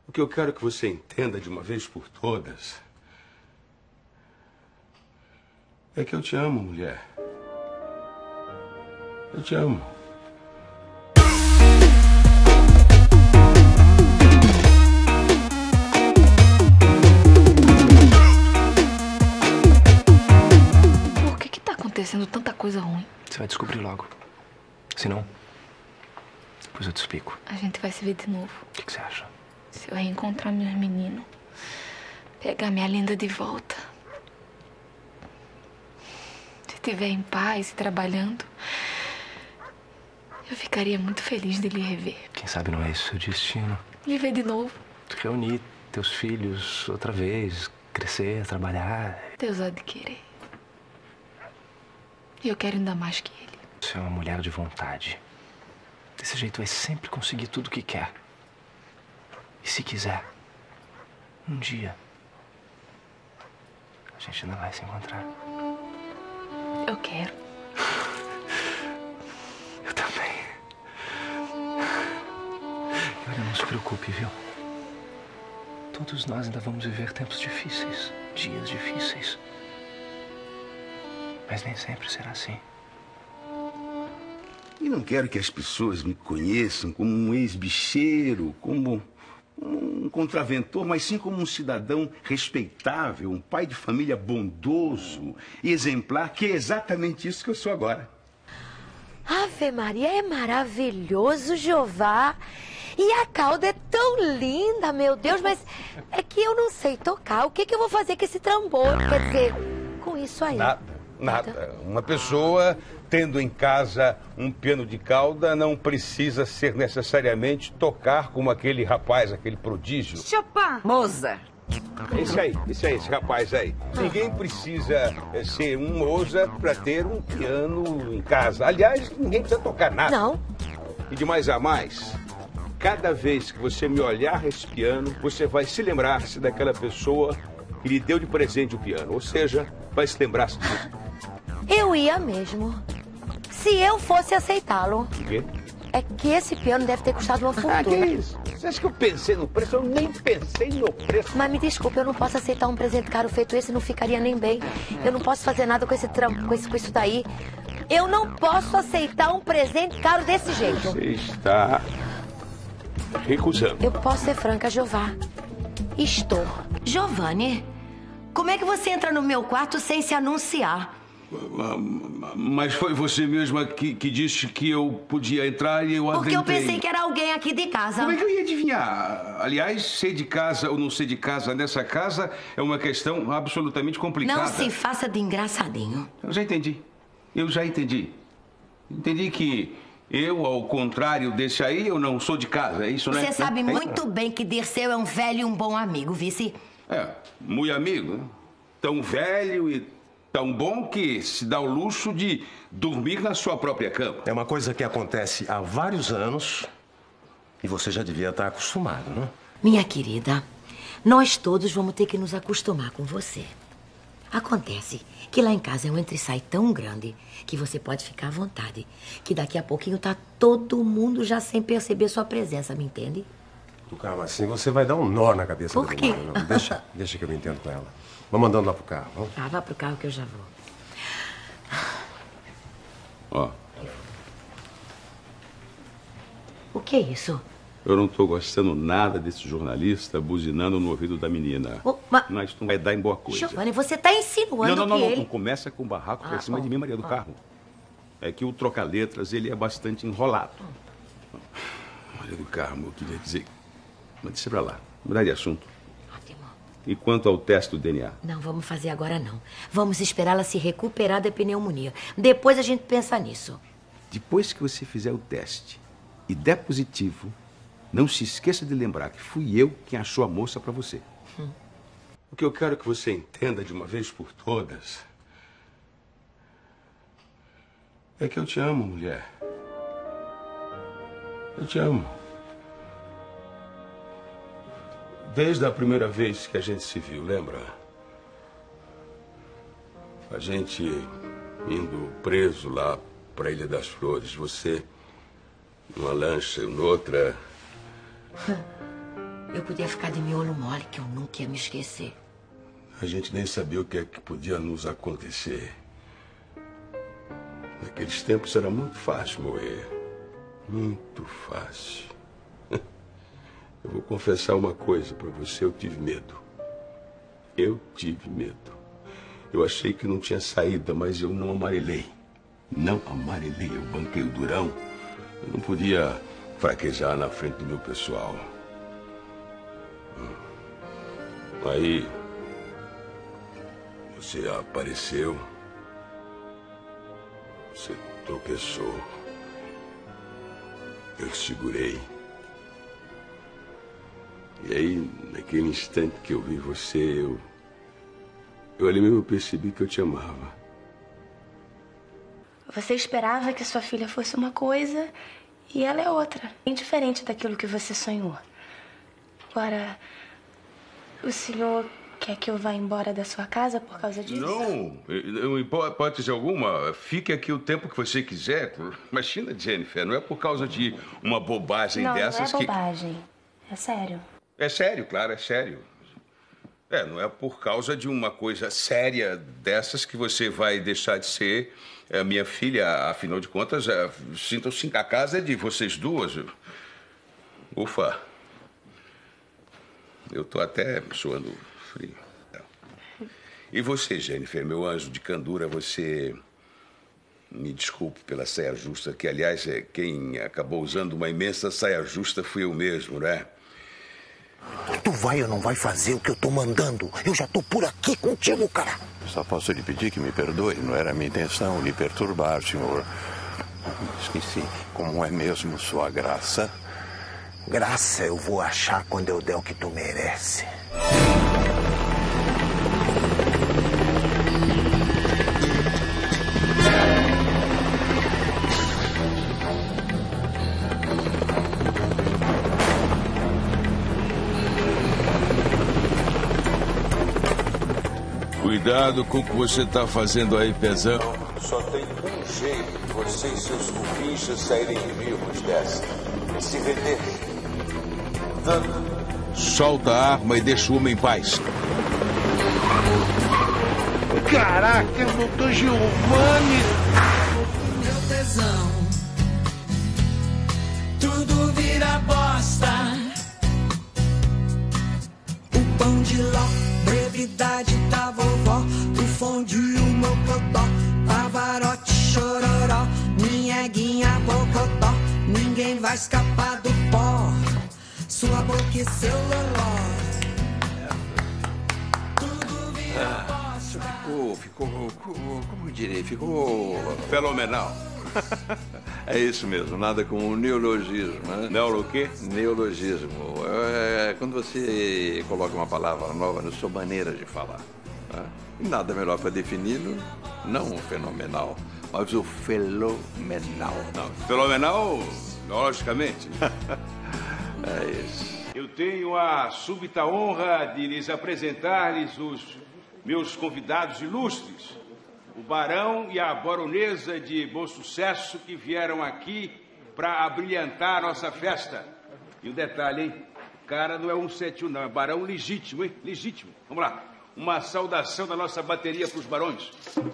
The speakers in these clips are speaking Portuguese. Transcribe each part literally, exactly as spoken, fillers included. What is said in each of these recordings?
O que eu quero que você entenda de uma vez por todas é que eu te amo, mulher. Eu te amo. Por que que tá acontecendo tanta coisa ruim? Você vai descobrir logo. Se não, depois eu te explico. A gente vai se ver de novo. O que, que você acha? Se eu reencontrar meus meninos, pegar minha linda de volta. Se estiver em paz e trabalhando, eu ficaria muito feliz de lhe rever. Quem sabe não é esse o seu destino? Lhe ver de novo. Reunir teus filhos outra vez, crescer, trabalhar. Deus há de querer. E eu quero ainda mais que ele. Você é uma mulher de vontade. Desse jeito vai sempre conseguir tudo o que quer. E se quiser, um dia, a gente ainda vai se encontrar. Eu quero. Eu também. E olha, não se preocupe, viu? Todos nós ainda vamos viver tempos difíceis, dias difíceis. Mas nem sempre será assim. E não quero que as pessoas me conheçam como um ex-bicheiro, como um contraventor, mas sim como um cidadão respeitável, um pai de família bondoso e exemplar, que é exatamente isso que eu sou agora. Ave Maria, é maravilhoso, Jeová. E a cauda é tão linda, meu Deus, mas é que eu não sei tocar. O que, que eu vou fazer com esse tambor? Quer dizer, com isso aí? Nada, nada. Uma pessoa tendo em casa um piano de cauda não precisa ser necessariamente tocar como aquele rapaz, aquele prodígio. Chopin. Mozart. Esse aí, esse aí, esse rapaz aí. Ninguém precisa ser um Mozart para ter um piano em casa. Aliás, ninguém precisa tocar nada. Não. E de mais a mais, cada vez que você me olhar esse piano, você vai se lembrar-se daquela pessoa que lhe deu de presente o piano. Ou seja, vai se lembrar-se disso. Eu ia mesmo. Se eu fosse aceitá-lo. O quê? É que esse piano deve ter custado uma fortuna. Ah, que isso? Você acha que eu pensei no preço? Eu nem pensei no preço. Mas me desculpe, eu não posso aceitar um presente caro feito esse, não ficaria nem bem. Eu não posso fazer nada com esse trampo, com, esse, com isso daí. Eu não posso aceitar um presente caro desse jeito. Você está recusando. Eu posso ser franca, Jeová. Estou. Giovanni, como é que você entra no meu quarto sem se anunciar? Mas foi você mesma que, que disse que eu podia entrar e eu Porque adentrei. eu pensei que era alguém aqui de casa. Como é que eu ia adivinhar? Aliás, ser de casa ou não ser de casa nessa casa é uma questão absolutamente complicada. Não se faça de engraçadinho. Eu já entendi. Eu já entendi. Entendi que eu, ao contrário desse aí, eu não sou de casa, é isso, né? Você sabe é? muito bem que Dirceu é um velho e um bom amigo, vice. É, muito amigo, né? Tão velho e tão bom que se dá o luxo de dormir na sua própria cama. É uma coisa que acontece há vários anos e você já devia estar acostumado, não? Minha querida, nós todos vamos ter que nos acostumar com você. Acontece que lá em casa é um entra-e-sai tão grande que você pode ficar à vontade. Que daqui a pouquinho tá todo mundo já sem perceber sua presença, me entende? Calma, assim você vai dar um nó na cabeça Por da quê? menina. Não, deixa, deixa que eu me entendo com ela. Vamos andando lá pro carro, vamos? Ah, vá pro carro que eu já vou. Ó, O que é isso? eu não tô gostando nada desse jornalista buzinando no ouvido da menina. Oh, mas- Não, isso não vai dar em boa coisa. Giovanni, você tá insinuando Não, não, não, que não, ele... não começa com o barraco pra Ah, cima bom. de mim, Maria do Ah. Carmo. É que o troca-letras, ele é bastante enrolado. Maria do Carmo, eu queria dizer... Mas deixa pra lá, mudar de assunto. Ótimo. E quanto ao teste do D N A? Não, vamos fazer agora não. Vamos esperar ela se recuperar da pneumonia. Depois a gente pensa nisso. Depois que você fizer o teste e der positivo, não se esqueça de lembrar que fui eu quem achou a moça pra você. Hum. O que eu quero que você entenda de uma vez por todas é que eu te amo, mulher. Eu te amo. Desde a primeira vez que a gente se viu, lembra? A gente indo preso lá para a Ilha das Flores. Você numa lancha, eu noutra. eu podia ficar de miolo mole, que eu nunca ia me esquecer. A gente nem sabia o que é que podia nos acontecer. Naqueles tempos era muito fácil morrer. Muito fácil. Eu vou confessar uma coisa pra você, eu tive medo. Eu tive medo. Eu achei que não tinha saída, mas eu não amarelei. Não amarelei, eu banquei o durão. Eu não podia fraquejar na frente do meu pessoal. Aí, você apareceu. Você tropeçou. Eu te segurei. E aí, naquele instante que eu vi você, eu... Eu ali mesmo percebi que eu te amava. Você esperava que sua filha fosse uma coisa e ela é outra. Bem diferente daquilo que você sonhou. Agora, o senhor quer que eu vá embora da sua casa por causa disso? Não, em hipótese alguma. Fique aqui o tempo que você quiser. Imagina, Jennifer, não é por causa de uma bobagem não, dessas não é que... bobagem. É sério. É sério, claro, é sério. É, não é por causa de uma coisa séria dessas que você vai deixar de ser é, minha filha. Afinal de contas, é, sintam-se em casa é de vocês duas. Ufa. Eu tô até suando frio. E você, Jennifer, meu anjo de candura, você... Me desculpe pela saia justa, que, aliás, é quem acabou usando uma imensa saia justa fui eu mesmo, né? Tu vai ou não vai fazer o que eu tô mandando? Eu já tô por aqui contigo, cara. Só posso lhe pedir que me perdoe. Não era a minha intenção lhe perturbar, senhor. Esqueci. Como é mesmo sua graça? Graça eu vou achar quando eu der o que tu merece. Cuidado com o que você tá fazendo aí, pezão. Só tem um jeito de você e seus cupinchas saírem vivos dessa. Se vender. Solta a arma e deixa o homem em paz. Caraca, é o doutor Giovanni! Meu tesão, tudo vira bosta. O pão de ló, brevidade da vovó, o fondue, o mocotó, pavarote, chororó, minha guinha, bocotó, ninguém vai escapar do pó, sua boca e seu loló. Tudo vira Ah, bosta. Ficou, ficou, como eu direi, ficou... Fenomenal. É isso mesmo, nada com neologismo, né? Neolo o quê? Neologismo. É quando você coloca uma palavra nova na sua maneira de falar. Né? E nada melhor para defini-lo, não o fenomenal, mas o felomenal. Não, fenomenal, logicamente. É isso. Eu tenho a súbita honra de lhes apresentar-lhes os meus convidados ilustres, o barão e a baronesa de Bom Sucesso, que vieram aqui para abrilhantar a nossa festa. E um detalhe, hein? O cara não é um sete um, não, é barão legítimo, hein? Legítimo. Vamos lá. Uma saudação da nossa bateria para os barões.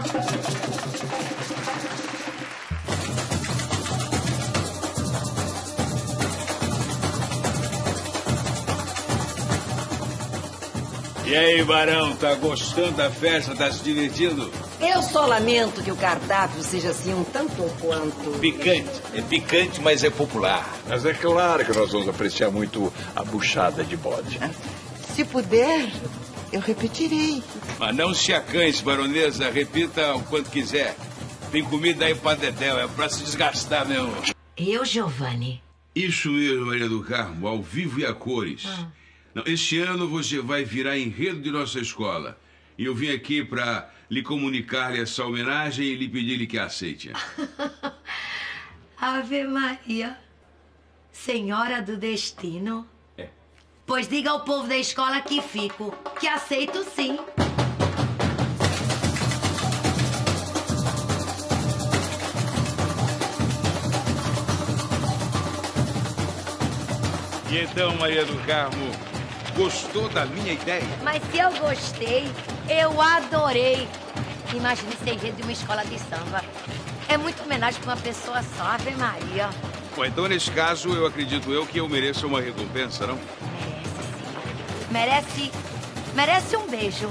E aí, barão, tá gostando da festa? Tá se divertindo? Eu só lamento que o cardápio seja assim um tanto quanto... Picante. É picante, mas é popular. Mas é claro que nós vamos apreciar muito a buchada de bode. Se puder, eu repetirei. Mas não se acanhe, baronesa. Repita o quanto quiser. Tem comida aí pra dedéu. É pra se desgastar mesmo. Eu, Giovanni? Isso mesmo, Maria do Carmo, ao vivo e a cores. Ah. Não, este ano você vai virar enredo de nossa escola. E eu vim aqui para lhe comunicar essa homenagem e lhe pedir que a aceite. Ave Maria, Senhora do Destino. É. Pois diga ao povo da escola que fico, que aceito sim. E então, Maria do Carmo, gostou da minha ideia? Mas se eu gostei, eu adorei. Imagine ser enredo de uma escola de samba. É muito homenagem para uma pessoa só, Ave Maria. Bom, então nesse caso, eu acredito eu que eu mereço uma recompensa, não? Merece, merece um beijo.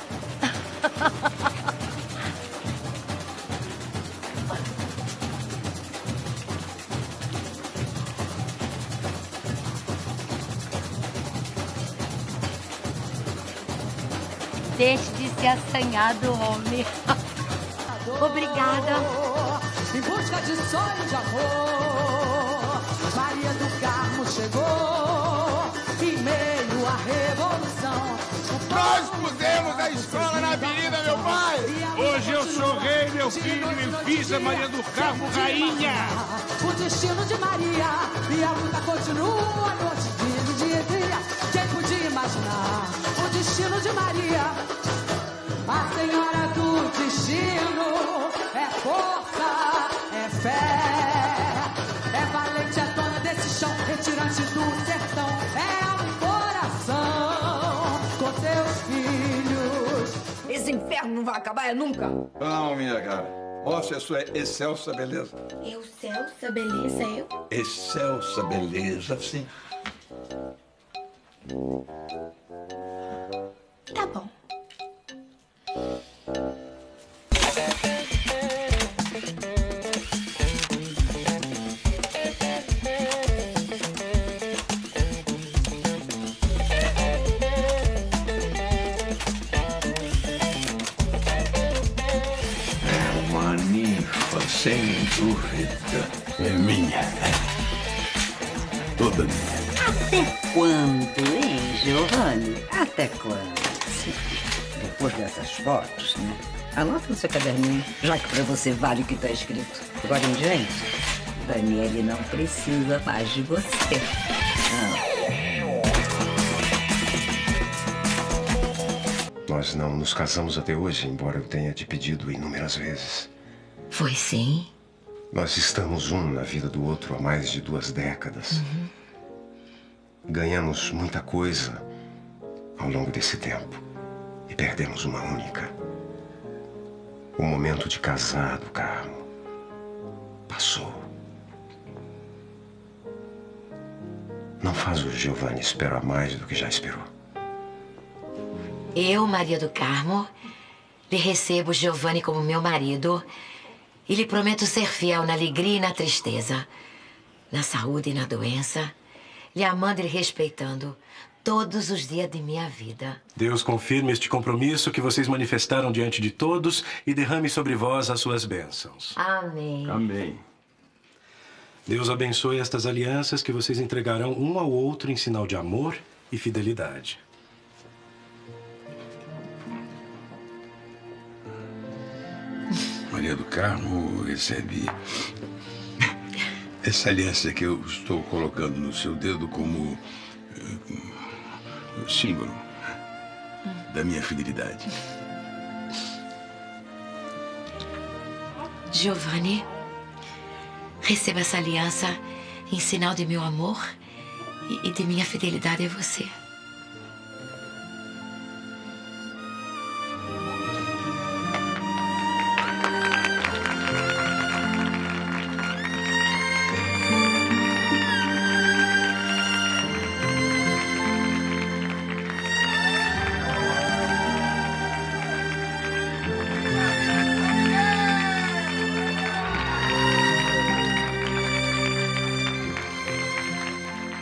Deixe de ser assanhado, homem. Obrigada. Em busca de sonho de amor, Maria do Carmo chegou, em meio à revolução. Nós pusemos a escola na avenida, meu pai! Hoje eu sou rei, meu filho, e fiz a Maria do Carmo rainha. O destino de Maria, e a luta continua, noite, dia, dia, dia. Quem podia imaginar o destino de Maria? A senhora do destino é força, é fé, é valente, é dona desse chão, retirante do sertão, é um coração com seus filhos. Esse inferno não vai acabar, é nunca. Não, minha cara. Mostre a sua excelsa beleza. Excelsa beleza, eu? Excelsa beleza, sim. Tá bom. É uma ninfa, sem dúvida. É minha. Toda minha. Até quando, hein, Giovanni? Até quando? Depois dessas fotos, né? Anota no seu caderninho, já que pra você vale o que tá escrito. Agora em diante, Daniele não precisa mais de você. Não. Nós não nos casamos até hoje, embora eu tenha te pedido inúmeras vezes. Foi sim. Nós estamos um na vida do outro há mais de duas décadas. Uhum. Ganhamos muita coisa ao longo desse tempo e perdemos uma única. O momento de casar do Carmo passou. Não faz o Giovanni esperar mais do que já esperou. Eu, Maria do Carmo, lhe recebo Giovanni como meu marido e lhe prometo ser fiel na alegria e na tristeza, na saúde e na doença, lhe amando e lhe respeitando todos os dias de minha vida. Deus confirme este compromisso que vocês manifestaram diante de todos e derrame sobre vós as suas bênçãos. Amém. Amém. Deus abençoe estas alianças que vocês entregarão um ao outro em sinal de amor e fidelidade. Maria do Carmo recebe essa aliança que eu estou colocando no seu dedo como uh, símbolo da minha fidelidade. Giovanni, receba essa aliança em sinal de meu amor e de minha fidelidade a você.